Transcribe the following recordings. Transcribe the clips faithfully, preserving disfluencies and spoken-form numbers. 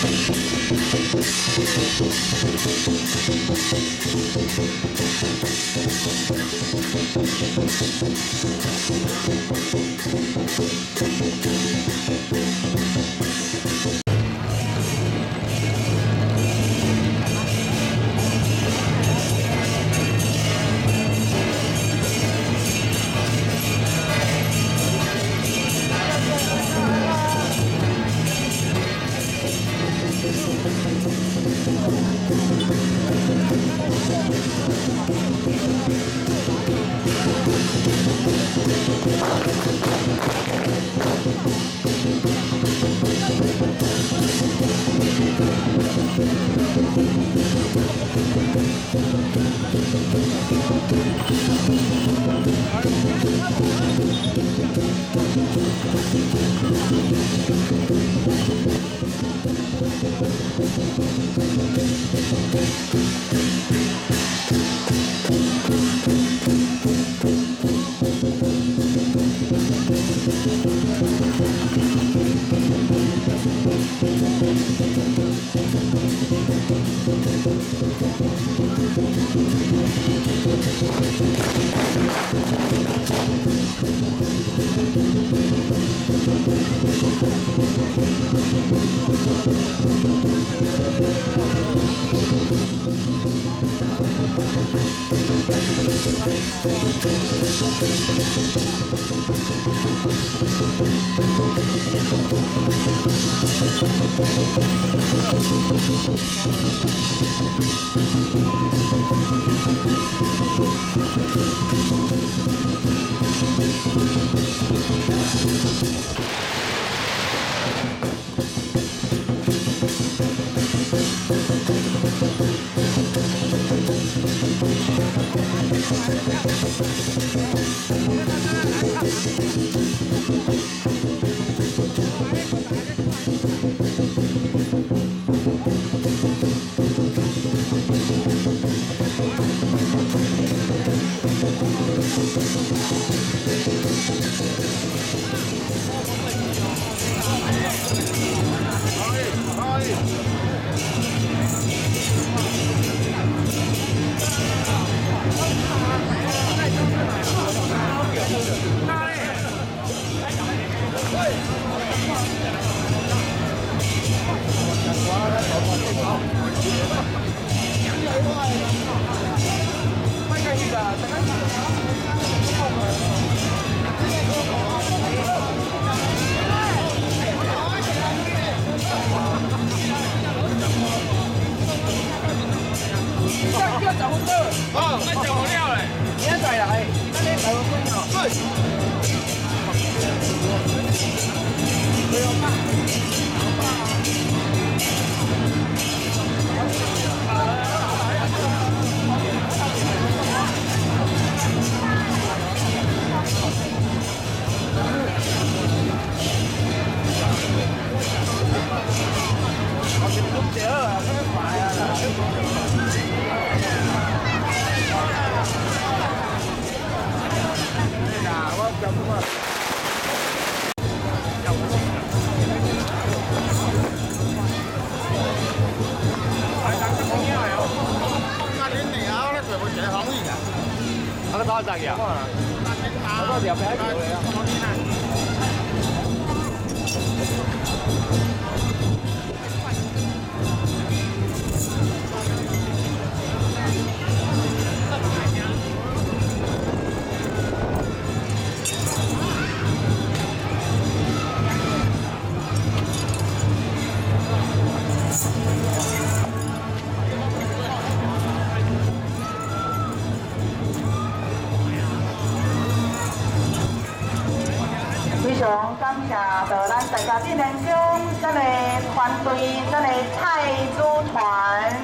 感谢到咱大家电联中咱的团队，咱的菜猪团，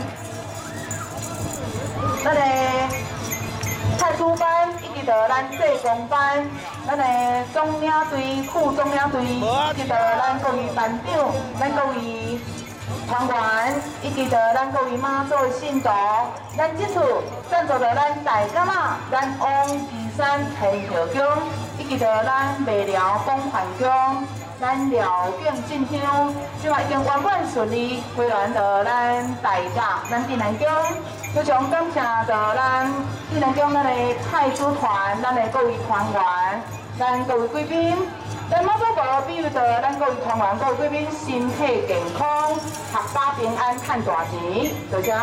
咱的菜猪班，以及到咱社工班，咱的总领队、副总领队，以及到咱各位班长、咱各位团员，以及到咱各位妈祖的信徒，咱这次赞助到咱大甲妈，咱王岐山天后宫。以及到咱麦寮公环宫， 咱辽境进香，即嘛已经圆满顺利，回銮到咱大甲，咱镇南宫，非常感谢到咱镇南宫咱的太子团，咱的各位团员，咱各位贵宾。 咱马祖婆比喻着咱各位团员、各位贵宾身体健康、合家平安、赚大钱，多谢。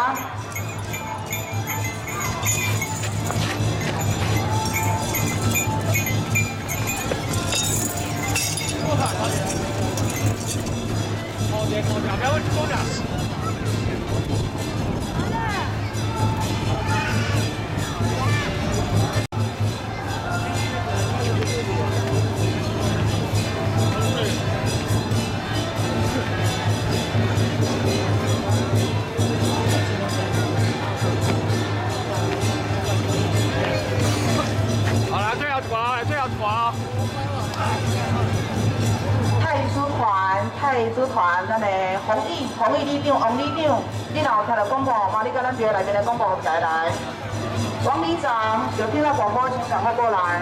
好的，好的，不要问多少。 太子团，咱的弘毅、弘毅理长、王理长，你若有听到广播嘛？你甲咱队内面的广播台来。王理长，有听到广播请赶快过来。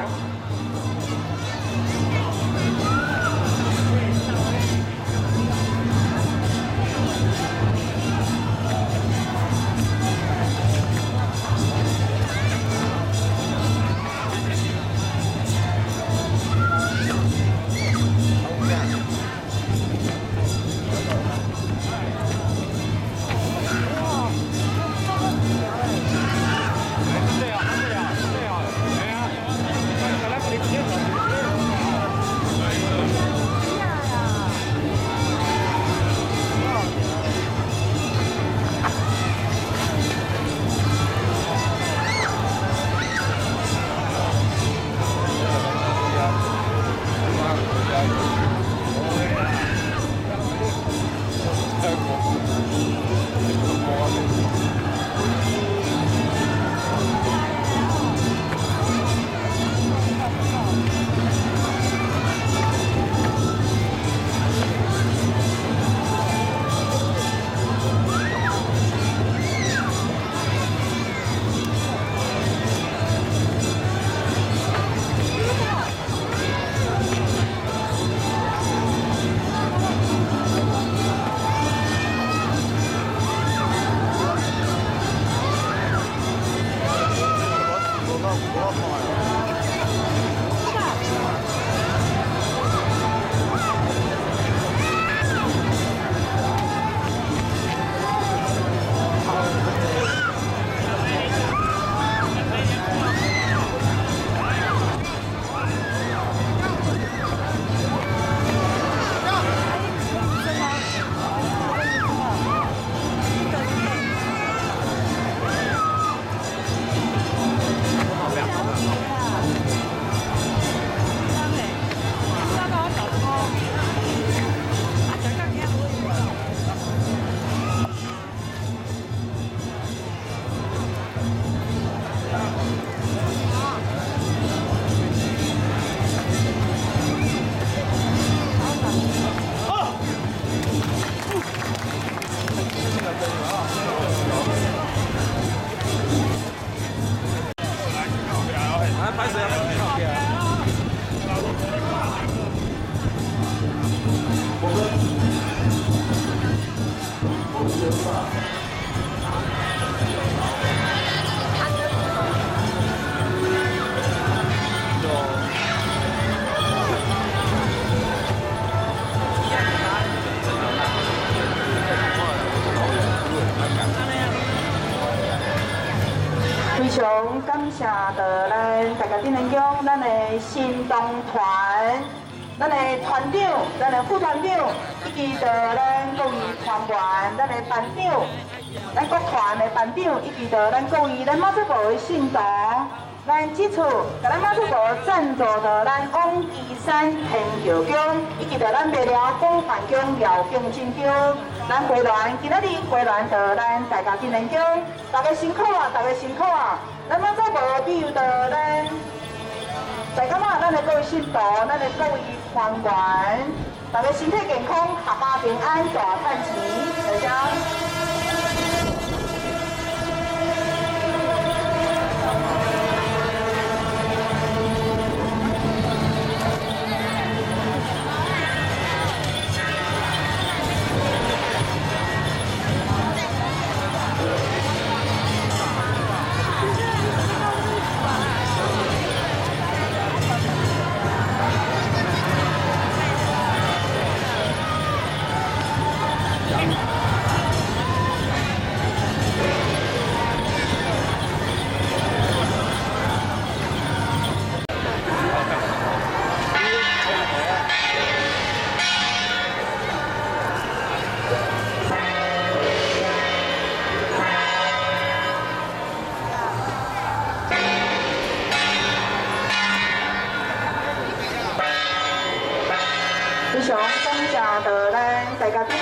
非常感谢到咱大家镇南宫，咱的行动团，咱的团长、咱的副团长，以及到咱各位团员、咱的班长、咱各团的班长，以及到咱各位咱马祖婆的信徒。咱这次甲咱马祖婆赞助到咱往岐山天桥宫，以及到咱白寮广范宫辽境进香。咱回銮今仔日回銮到咱大家镇南宫，大家辛苦啊，大家辛苦啊！咱马祖婆比如到咱大家嘛，咱的各位信徒，咱的各位团员，大家身体健康，合家平安，大赚钱，大家。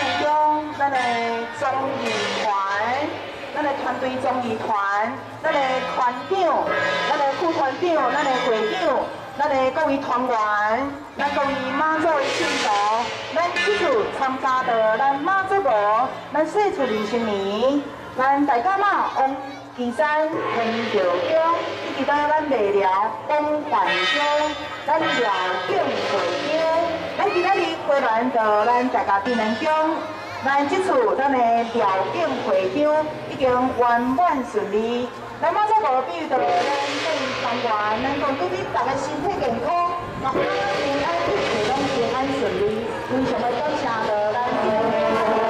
内中咱的综艺团，咱的团队综艺团，咱的团长，咱的副团长，咱的会长，咱的各位团员，咱各位马祖的信徒，咱这次参加到咱马祖国，咱四处二十年，咱大家嘛往岐山、平桥乡，以及咱咱未了东环乡，咱辽景会场，咱今仔日回来到咱大家镇南宫，咱这次咱的辽景会场已经圆满顺利。咱马祖国必须着咱各位团员，咱讲祝你大家身体健康，然后平安一切拢平安顺利，非常的感谢着咱今日。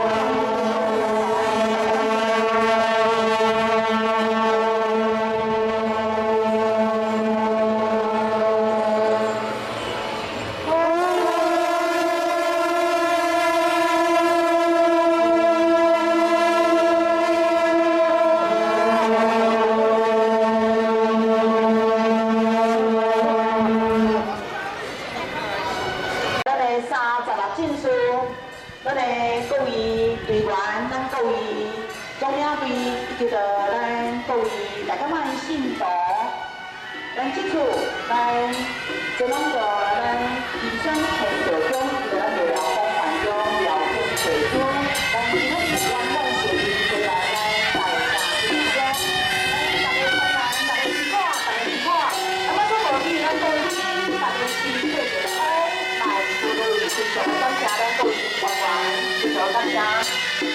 咱的各位队员，咱各位中领队，以及着咱各位大家们信徒，咱这次咱就拢着咱岐山平桥乡，以及咱未了东环乡辽景会场，咱今仔日圆满顺利回来咱大家镇江，咱大家团员，大家辛苦，大家辛苦，咱马祖国比咱各位大家身体健康，来祝各位非常感谢咱各位团员。非常感谢。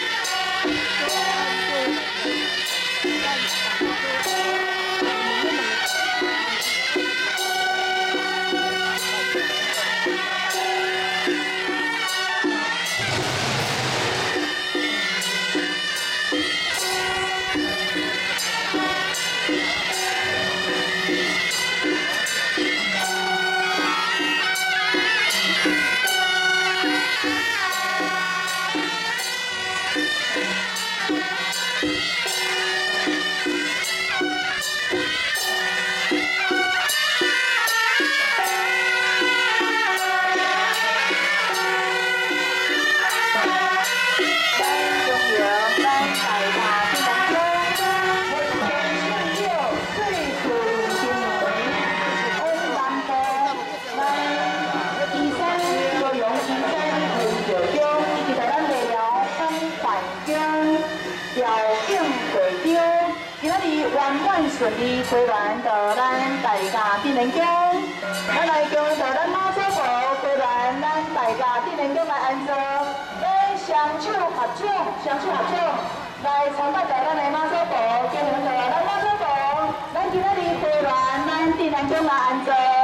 圆满顺利回来到咱大家镇南宫，咱来恭到咱马祖国回来咱大家镇南宫来安坐，来双手合掌，双手合掌，来参拜到咱的马祖国，恭迎到咱马祖国，咱今仔日回来咱镇南宫来安坐。